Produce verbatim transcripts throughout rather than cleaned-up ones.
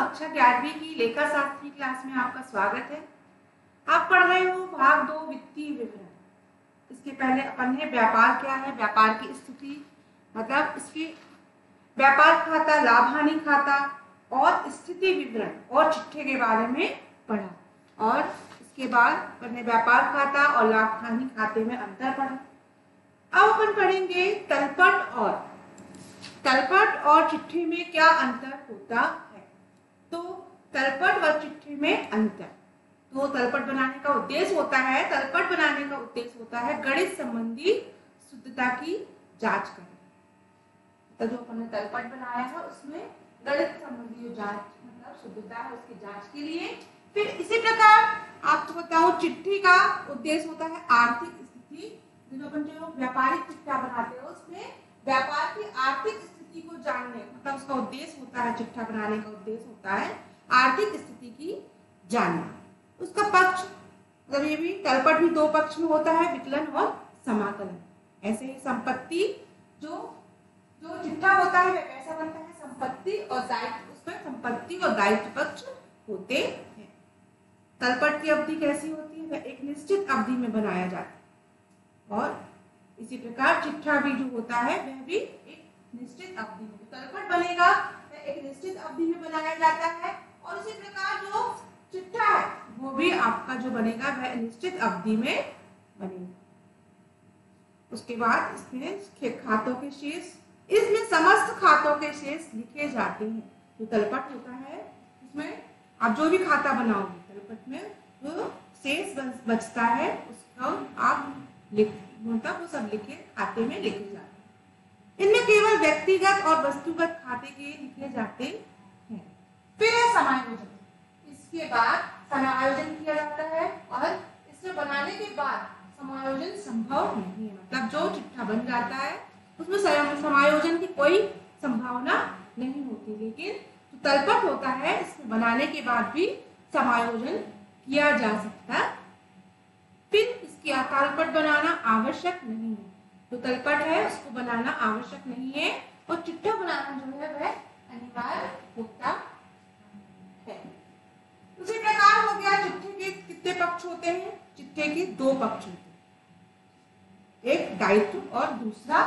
कक्षा ग्यारहवीं की लेखा शास्त्री क्लास में आपका स्वागत है। आप पढ़ रहे हो भाग दो वित्तीय विवरण। इसके पहले अपन ने व्यापार क्या है, व्यापार की स्थिति, मतलब इसकी व्यापार खाता, लाभ हानि खाता और स्थिति विवरण और चिट्ठे के बारे में पढ़ा। और इसके बाद अपन ने व्यापार खाता और लाभ हानि खाते में अंतर पढ़ा। अब अपन पढ़ेंगे तलपट और तलपट और चिट्ठी में क्या अंतर होता है। तो तलपट व चिट्ठी में अंतर, तो तलपट बनाने का उद्देश्य होता है तलपट बनाने का उद्देश्य होता है गणित संबंधी शुद्धता की जांच करना। तो जो अपन ने तलपट बनाया है उसमें गणित संबंधी जो जांच मतलब शुद्धता है उसकी जांच के लिए। फिर इसी प्रकार आपको बताऊं चिट्ठी का उद्देश्य होता है आर्थिक स्थिति। जो अपन जो व्यापारिक चिट्ठा बनाते हैं उसमें व्यापार की आर्थिक स्थिति को जानने, मतलब उसका उद्देश्य होता है, चिट्ठा बनाने का उद्देश्य होता है आर्थिक स्थिति की जानना। उसका पक्ष मतलब ये भी तलपट भी दो पक्ष में होता है, विकलन और समाकलन। ऐसे ही संपत्ति जो जो चिट्ठा होता है वह कैसा बनता है, संपत्ति और दायित्व, उसमें संपत्ति और दायित्व पक्ष होते हैं। तलपट की अवधि कैसी होती है, वह एक निश्चित अवधि में बनाया जाता है और इसी प्रकार चिट्ठा भी जो होता है वह भी एक निश्चित अवधि में, तलपट बनेगा वह एक निश्चित अवधि में बनाया जाता है और इसी प्रकार जो चिट्ठा है वो भी आपका जो बनेगा वह निश्चित अवधि में बनेगा। उसके बाद इसमें खातों के शेष, इसमें समस्त खातों के शेष लिखे जाते हैं। जो तलपट होता है उसमें आप जो भी खाता बनाओगे तलपट में वो शेष बचता है उसको आप लिख मतलब वो सब लिखे खाते में लिखे जाते हैं। इनमें केवल व्यक्तिगत और वस्तुगत खाते के लिखे जाते हैं। फिर है समायोजन। इसके बाद समायोजन किया जाता है और इसे बनाने के बाद समायोजन संभव नहीं है, मतलब जो चिट्ठा बन जाता है उसमें समायोजन की कोई संभावना नहीं होती। लेकिन जो तलपट होता है इसको बनाने के बाद भी समायोजन किया जा सकता है। फिर इसकी तलपट बनाना आवश्यक नहीं है, तो तलपट है उसको बनाना आवश्यक नहीं है और चिट्ठा बनाना जो है वह अनिवार्य होता है। उसी प्रकार हो गया चिट्ठे के कितने पक्ष होते हैं, चिट्ठे के दो पक्ष होते हैं, एक दायित्व और दूसरा,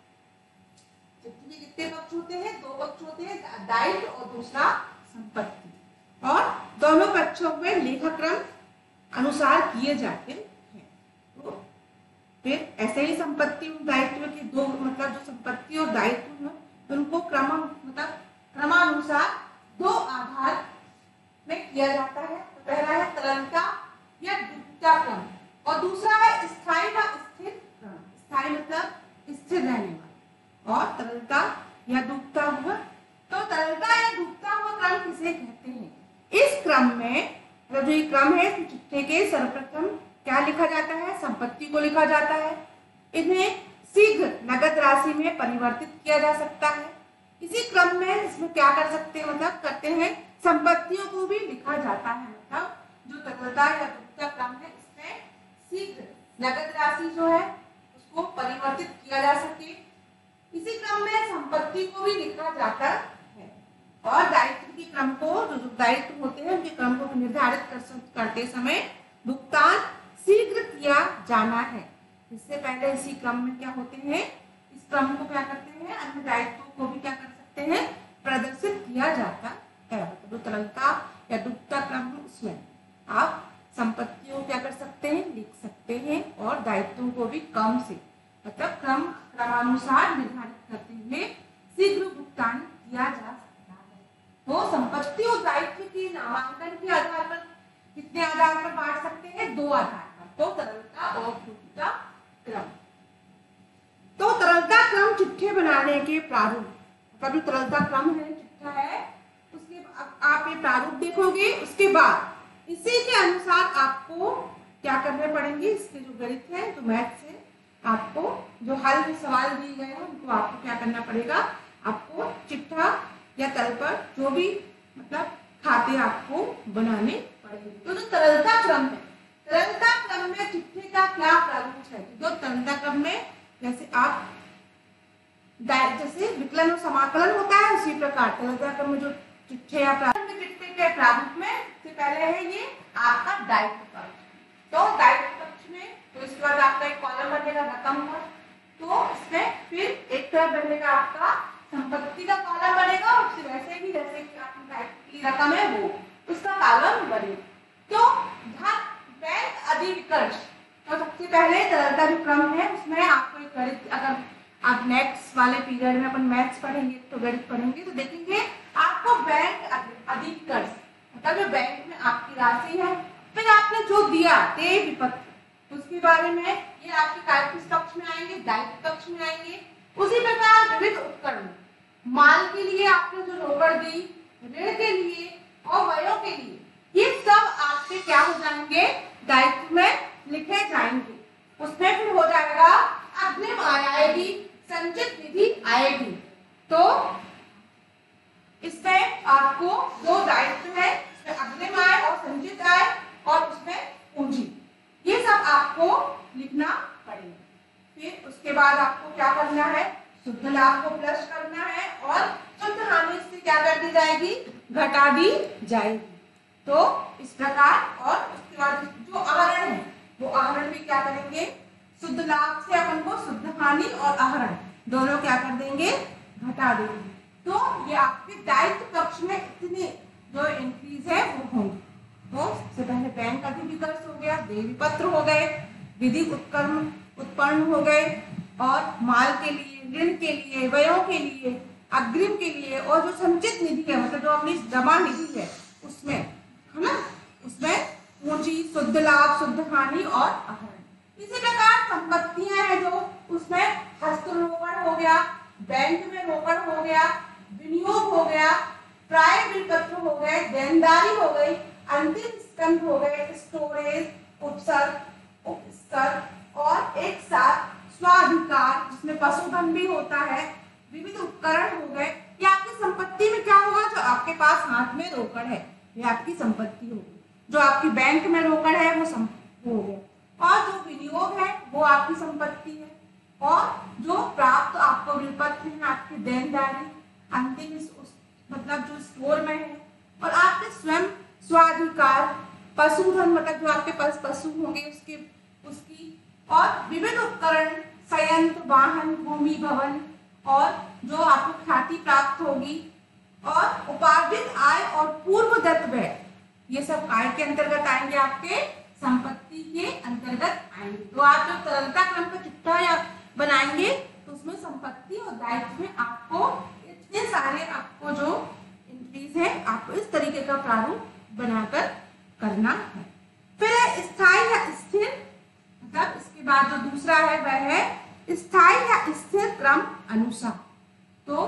चिट्ठे के कितने पक्ष होते हैं, दो पक्ष होते हैं, दायित्व और दूसरा संपत्ति, और दोनों पक्षों में लेखाक्रम अनुसार किए जाते हैं। तो फिर ऐसे ही संपत्ति और दायित्व के दो मतलब जो संपत्ति और दायित्व है उनको क्रम मतलब क्रमानुसार दो आधार में किया जाता है। तो पहला है तरलता या डूबता क्रम और दूसरा है स्थायी व स्थिर क्रम। स्थायी मतलब स्थिर रहने वाला और तरलता या डूबता हुआ। तो तरलता या डूबता हुआ क्रम किसे कहते हैं? इस क्रम में जो ये क्रम है चिट्ठे के सर्वप्रथम क्या लिखा जाता है, संपत्ति को लिखा जाता है। इन्हें शीघ्र नगद राशि में परिवर्तित किया जा सकता है। इसी क्रम में इसमें क्या कर सकते हैं मतलब करते हैं संपत्तियों को भी लिखा जाता है। मतलब जो तरलता या डूबता क्रम है इसमें शीघ्र नगद राशि जो है उसको परिवर्तित किया जा सके। इसी क्रम में संपत्ति को भी लिखा जाता है और दायित्व के क्रम को, जो दायित्व होते हैं उनके क्रम को निर्धारित कर, करते समय भुगतान शीघ्र किया जाना है। इससे पहले इसी क्रम में क्या होते हैं, इस क्रम को क्या करते हैं, अन्य दायित्वों को भी क्या कर सकते हैं, प्रदर्शित किया जाता है। तो तरलता या डूबता क्रम है उसमें आप संपत्तियों क्या कर सकते हैं, लिख सकते हैं और दायित्वों को भी कम से मतलब क्रम क्रमानुसार निर्धारित करते हुए शीघ्र भुगतान किया जा सकता है। तो संपत्ति और दायित्व के नामांकन के आधार पर कितने आधार पर बांट सकते हैं, दो आधार पर। तो तरलता और डूबता क्रम। तो तरलता क्रम चिट्ठे बनाने के प्रारूप, मतलब जो तरलता क्रम है चिट्ठा है उसके आप ये प्रारूप देखोगे, उसके बाद इसी के अनुसार आपको क्या करने पड़ेंगे, इसके जो गणित है जो मैथ्स है आपको जो हल में सवाल दिए गए हैं उनको आपको क्या करना पड़ेगा, आपको चिट्ठा या तलपट जो भी मतलब खाते आपको बनाने पड़ेंगे। तो जो तरलता क्रम है, तरलता क्रम में चिट्ठे का क्या प्रारूप है, तो तरलता क्रम में जैसे आप जैसे विकलन और समाकलन होता है उसी प्रकार तरलता क्रम में जो चिट्ठे या प्रारूप के प्रारूप में सबसे पहले है ये आपका दायित्व पक्ष। तो दायित्व पक्ष में तो इसके बाद आपका एक कॉलम बनेगा रकम का, तो इसमें फिर एक तरफ बनेगा आपका संपत्ति का कॉलम बनेगा, और उससे वैसे भी जैसे कि आपकी दायित्व की रकम है वो उसका कॉलम बनेगा। तो धन बैंक अधिविकर्ष, तो सबसे पहले तरलता जो क्रम है उसमें आपको एक गणित, अगर आप नेक्स्ट वाले पीरियड में अपन मैथ्स पढ़ेंगे तो गणित पढ़ेंगे तो देखेंगे आपको बैंक अधिविकर्ष मतलब जो बैंक में आपकी राशि है, फिर आपने जो दिया देय विपत्र उसके बारे में, ये आपके काय किस पक्ष में आएंगे, दायित्व पक्ष में आएंगे। उसी प्रकार विविध उपकरण, माल के लिए आपने जो रोकड़ दी, ऋण के लिए और व्ययों के लिए, ये सब आपके क्या हो जाएंगे, दायित्व में लिखे जाएंगे। उसमें फिर हो जाएगा अग्रिम आय आएगी, संचित निधि आएगी। तो इसमें आपको दो दायित्व है, इसमें अग्रिम आय और संचित आय और उसमें पूंजी, ये सब आपको लिखना पड़ेगा। फिर उसके बाद आपको क्या करना है, शुद्ध लाभ को प्लस करना है और शुद्ध हानि से क्या कर दी जाएगी, घटा दी जाएगी। तो इस प्रकार, और उसके बाद जो आहरण है वो आहरण भी क्या करेंगे, शुद्ध लाभ से अपन को शुद्ध हानि और आहरण दोनों क्या कर देंगे, घटा देंगे। तो ये आपके दायित्व पक्ष में इतने जो एंट्रीज है वो होंगी। तो सबसे पहले बैंक अधिविकर्ष हो गया, देय विपत्र हो गए, विधिक उपकरण उत्पन्न हो गए, और माल के लिए, ऋण के लिए, व्ययों के लिए, अग्रिम के लिए, और जो संचित निधि है मतलब जो अपनी जमा निधि है उसमें, है ना, उसमें पूंजी, शुद्ध लाभ, शुद्ध हानि और आहरण। इसी प्रकार संपत्तियां हैं जो, उसमें हस्त रोकड़ हो गया, बैंक में रोकड़ हो गया, विनियोग हो गया, प्राय विपत्र हो गए, देनदारी हो गई, अंतिम स्कंध हो गए, स्टोरेज, उपसर्ग, उपस्तर और एक साथ स्वाधिकार जिसमें पशुधन भी होता है, विविध उपकरण हो गए। ये आपकी संपत्ति में क्या होगा, जो आपके पास हाथ में रोकड़ है ये आपकी संपत्ति होगी, जो आपकी बैंक में रोकड़ है वो संपत्ति हो गया, और जो विनियोग है वो आपकी संपत्ति है, और जो प्राप्त आपको विपत्र है आपकी देनदारी, अंतिम मतलब जो स्टोर में है, और आपके स्वयं स्वाधिकार, पशुधन मतलब जो आपके पास पशु होंगे उसके उसकी, और विविध उपकरण, संयंत्र, वाहन, भूमि, भवन, और जो आपको ख्याति प्राप्त होगी, और उपार्जित आय और पूर्वदत्त व्यय, ये सब आय के अंतर्गत आएंगे, आपके संपत्ति के अंतर्गत आएंगे। तो आप जो तरलता क्रम का चिट्ठा या बनाएंगे तो उसमें संपत्ति और दायित्व में आपको इतने सारे आपको जो एंट्रीज है आपको इस तरीके का प्रारूप बनाकर करना है। फिर स्थायी या स्थिर, मतलब इसके बाद जो दूसरा है वह है स्थायी या स्थिर क्रम अनुसार। तो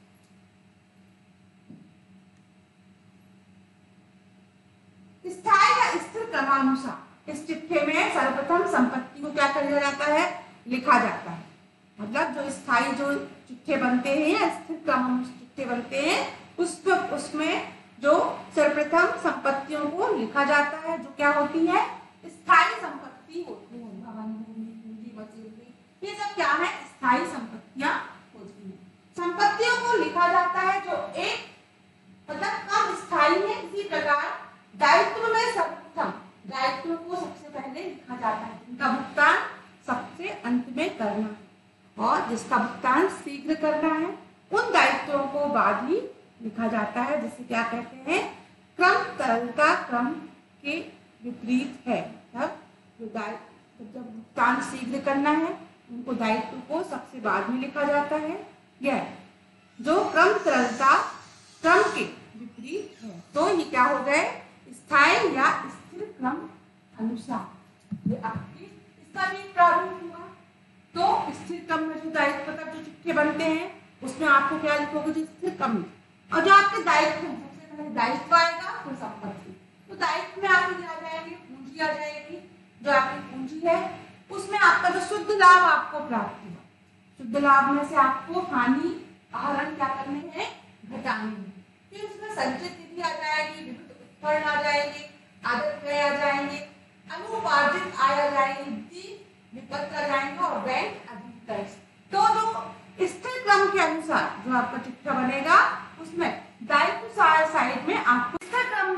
स्थायी या स्थिर क्रमानुसार इस चिट्ठे में सर्वप्रथम संपत्ति को क्या कर दिया जाता है, लिखा जाता है। मतलब जो स्थायी जो चिट्ठे बनते हैं या स्थिर क्रम चिट्ठे बनते हैं उस पर उसमें जो सर्वप्रथम संपत्तियों को लिखा जाता है, जो क्या होती है, स्थायी संपत्ति होती है, भवन, भूमि, पूंजी, मशीनरी, ये सब क्या है, स्थायी संपत्तियां होती हैं। संपत्तियों को लिखा जाता है जो एक मतलब कम स्थायी है। इसी प्रकार दायित्व में सर्वप्रथम दायित्व को सबसे पहले लिखा जाता है, इनका भुगतान सबसे अंत में करना है, और जिसका भुगतान शीघ्र करना है उन दायित्वों को बाद ही लिखा जाता है, जिसे क्या कहते हैं, क्रम तरलता क्रम के विपरीत है। मतलब जो दायित्व जब भुगतान शीघ्र करना है उनको दायित्व को सबसे बाद में लिखा जाता है, यह जो क्रम तरलता क्रम के विपरीत है। तो ये क्या हो गए, स्थायी या स्थिर क्रम अनुसार। ये आपके इसका भी प्रारूप हुआ। तो स्थिर क्रम में जो दायित्व मतलब जो चिट्ठे बनते हैं उसमें आपको क्या लिखोगे, जो स्थिर क्रम, और जो आपके दायित्व है सबसे पहले दायित्व आएगा फिर संपत्ति। तो दायित्व में आपको क्या आ जाएंगे, पूंजी आ जाएगी, जो आपकी पूंजी है उसमें आपका जो शुद्ध लाभ आपको प्राप्त हुआ, शुद्ध लाभ में से आपको हानि आहरण क्या करने हैं, घटाने हैं। फिर उसमें संचित निधि आ जाएगी, विविध उपकरण आ जाएंगे, आदत व्यय आ जाएंगे, अनुपार्जित आय आ जाएगी, विपत्र आ जाएंगे, और बैंक अधिविकर्ष। तो जो स्थिर क्रम के अनुसार जो आपका चिट्ठा बनेगा उसमें दायित्व साइड में आपको स्थिर क्रम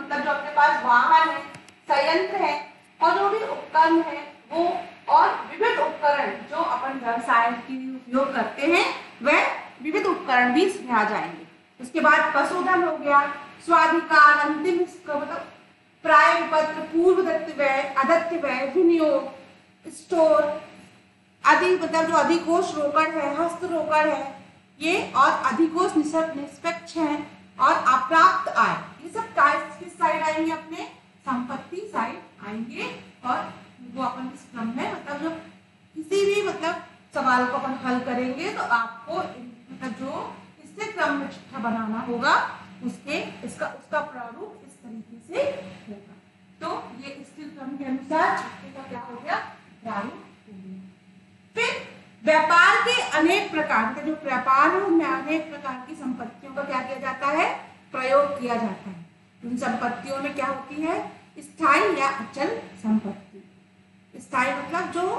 मतलब जो अपने पास वाहन है, संयंत्र है और जो भी उपकरण है वो, और विविध उपकरण जो अपन व्यवसाय के लिए उपयोग करते हैं वह विविध उपकरण भी इसमें आ जाएंगे। उसके बाद पशुधन हो गया, स्वाधिकार, अंतिम मतलब प्राय विपत्र, पूर्व दत्त व्यय, अदत्त व्यय, विनियोग, स्टोर, अधिक मतलब जो अधिकोष रोकड़ है, हस्त रोकड़ है ये, और अधिकोष निष्पक्ष है, और अप्राप्त आय, ये सब किस साइड आएंगे, अपने संपत्ति साइड आएंगे। और वो अपन इस क्रम में मतलब जो किसी भी मतलब सवाल को अपन हल करेंगे तो आपको मतलब जो इससे क्रम में चिट्ठा बनाना होगा उसके इसका उसका प्रारूप इस तरीके से होगा। तो ये स्थिर क्रम के अनुसार चिट्ठे का क्या हो गया, प्रारूप हो गया। फिर व्यापार के अनेक प्रकार के जो व्यापार है उनमें अनेक प्रकार की संपत्तियों का क्या किया जाता है, प्रयोग किया जाता है। उन संपत्तियों में क्या होती है, स्थायी या अचल संपत्ति। स्थायी मतलब जो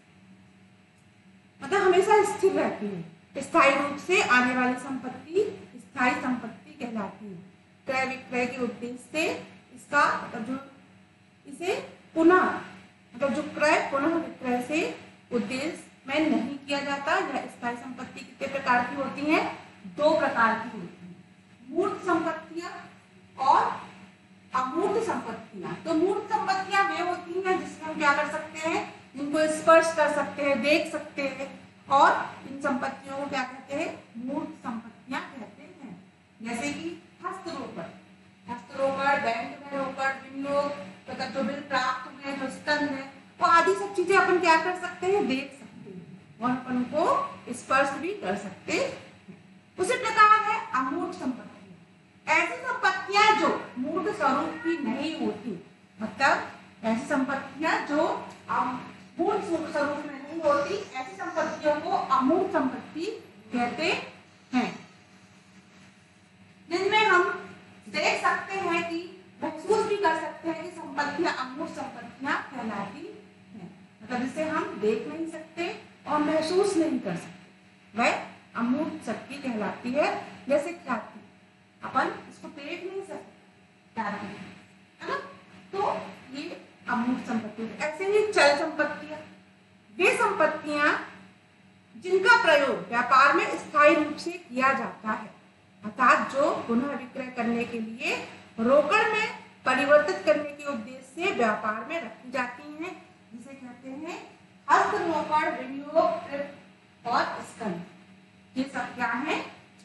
मतलब हमेशा स्थिर रहती है, स्थायी रूप से आने वाली संपत्ति स्थायी संपत्ति कहलाती है। क्रय विक्रय के उद्देश्य से इसका मतलब जो इसे पुनः मतलब जो क्रय पुनः विक्रय से उद्देश्य में नहीं किया जाता। यह स्थायी संपत्ति कितने प्रकार की होती है, दो प्रकार की होती है, मूर्त संपत्तियां और अमूर्त संपत्तियां। तो मूर्त संपत्तियां वे होती हैं जिसमें हम क्या कर सकते हैं, इनको स्पर्श कर सकते हैं, देख सकते हैं, और इन संपत्तियों को क्या कहते हैं, मूर्त संपत्तियां कहते हैं। जैसे कि हस्त रोकड़, हस्त रोकड़, बैंक में रोकड़, विनियोग मतलब जो बिल प्राप्त हुए, जो स्कंद है, वो आदि सब चीजें अपन क्या कर सकते हैं, देख सकते हैं और अपन को स्पर्श भी कर सकते हैं। उसी प्रकार है अमूर्त संपत्ति, ऐसी संपत्तियां जो मूर्त स्वरूप की नहीं होती, मतलब ऐसी संपत्तियां जो मूर्त स्वरूप में नहीं होती, ऐसी संपत्तियों को अमूर्त संपत्ति कहते हैं, जिनमें हम देख सकते हैं कि महसूस भी कर सकते हैं कि संपत्तियां अमूर्त संपत्तियां कहलाती हैं। मतलब जिसे हम देख नहीं सकते और महसूस नहीं कर सकते वह अमूर्त शक्ति कहलाती है। जैसे ख्याति, अपन इसको देख नहीं सकते है ना, तो ये अमूर्त संपत्ति। ऐसे ही चल संपत्तियां, वे संपत्तियां जिनका प्रयोग व्यापार में स्थायी रूप से किया जाता है, अर्थात जो पुनः विक्रय करने के लिए रोकड़ में परिवर्तित करने के उद्देश्य से व्यापार में रखी जाती हैं, जिसे कहते हैं हस्त रोकड़, विनियोग और स्कंद। ये सब क्या है,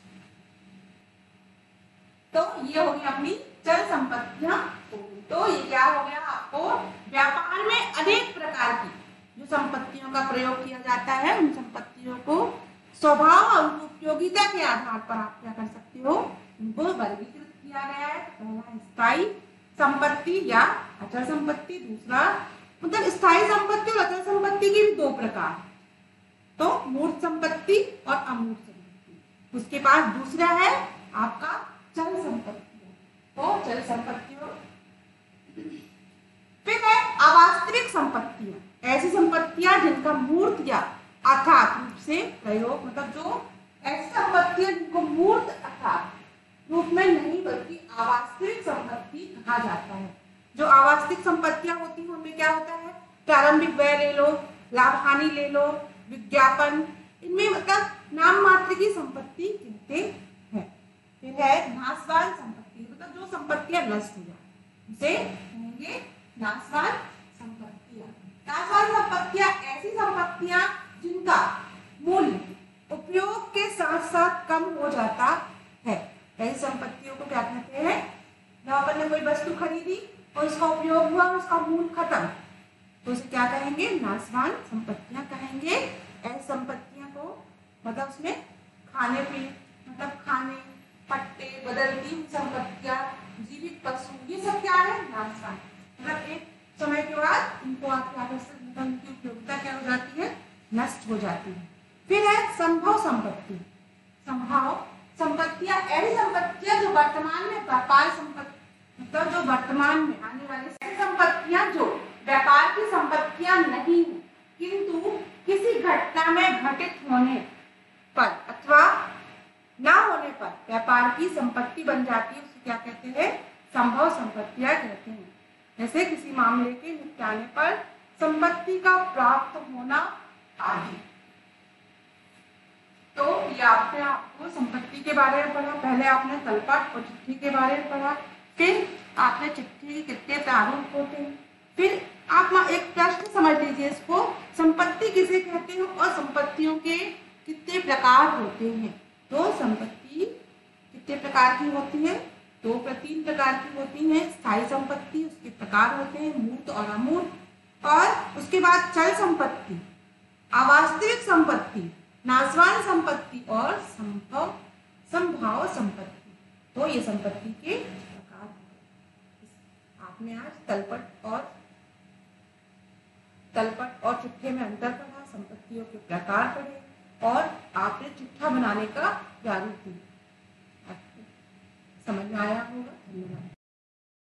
तो ये हो गई अपनी चल संपत्तियां। तो ये क्या हो गया, आपको व्यापार में अनेक प्रकार की जो संपत्तियों का प्रयोग किया जाता है, उन संपत्तियों को स्वभाव और उपयोगिता के आधार पर आप क्या कर सकते हो, उनको वर्गीकृत किया गया है। पहला स्थायी संपत्ति या अचल संपत्ति, दूसरा मतलब स्थायी संपत्ति और अचल संपत्ति की भी दो प्रकार, तो मूर्त संपत्ति और अमूर्त संपत्ति। उसके बाद दूसरा है आपका चल संपत्ति, तो चल संपत्तियों। फिर है अवास्तविक संपत्तियां, ऐसी संपत्तियां जिनका मूर्त या अर्थात रूप से प्रयोग, मतलब जो ऐसी संपत्तियां जिनको मूर्त अर्थात रूप में नहीं बल्कि अवास्तविक संपत्ति कहा जाता है। जो अवास्तविक संपत्तियां होती हैं उनमें क्या होता है, प्रारंभिक व्यय ले लो, लाभ हानि ले लो, विज्ञापन, इनमें मतलब नाम मात्र की संपत्ति कहते हैं। फिर है नाशवान संपत्ति, मतलब जो संपत्तियां नष्ट हो जाए उसे कहेंगे नाशवान संपत्तियां। नाशवान संपत्तियां ऐसी संपत्तियां जिनका मूल्य उपयोग के साथ साथ कम हो जाता है। ऐसी संपत्तियों को क्या कहते हैं, जब अपन ने कोई वस्तु खरीदी और उसका उपयोग हुआ और उसका मूल्य खत्म, तो उसे क्या कहेंगे, नाशवान संपत्तियां कहेंगे। ऐसी संपत्तियां को मतलब उसमें खाने पीने मतलब खाने पट्टे बदलती संपत्तियां, जीवित पशु, ये सब क्या है, नाशवान। मतलब एक समय के बाद इनको आप क्या कर सकते हैं, उनकी उपयोगिता क्या हो जाती है, नष्ट हो जाती है। फिर है संभव संपत्ति, संभव संपत्तियां ऐसी संपत्तियां जो वर्तमान में व्यापार संपत्ति मतलब जो वर्तमान में आने वाली संपत्तियां जो व्यापार की संपत्तियां नहीं है, किंतु किसी घटना में घटित होने पर अथवा ना होने पर व्यापार की संपत्ति बन जाती है, उसे क्या कहते हैं, संभव संपत्तियां कहते हैं। जैसे किसी मामले के निपटाने पर संपत्ति का प्राप्त होना आदि। तो ये आपने आपको संपत्ति के बारे में पढ़ा। पहले आपने तलपट और चिट्ठी के बारे में पढ़ा, फिर आपने चिट्ठी के कितने प्रारूप होते हैं, फिर आप एक प्रश्न समझ लीजिए इसको, संपत्ति किसे कहते हैं और संपत्तियों के कितने प्रकार होते हैं। तो संपत्ति कितने प्रकार की होती है, दो तीन प्रकार की होती है। स्थायी संपत्ति, उसके प्रकार होते हैं मूर्त और अमूर्त, और उसके बाद चल संपत्ति, अवास्तविक संपत्ति, नाशवान संपत्ति और संभव संभाव संपत्ति। तो ये संपत्ति के प्रकार हैं। आपने आज तलपट और तलपट और चिट्ठे में अंतर पढ़ा, संपत्तियों के प्रकार पढ़े और आपने चिट्ठा बनाने का प्रारूप दिया।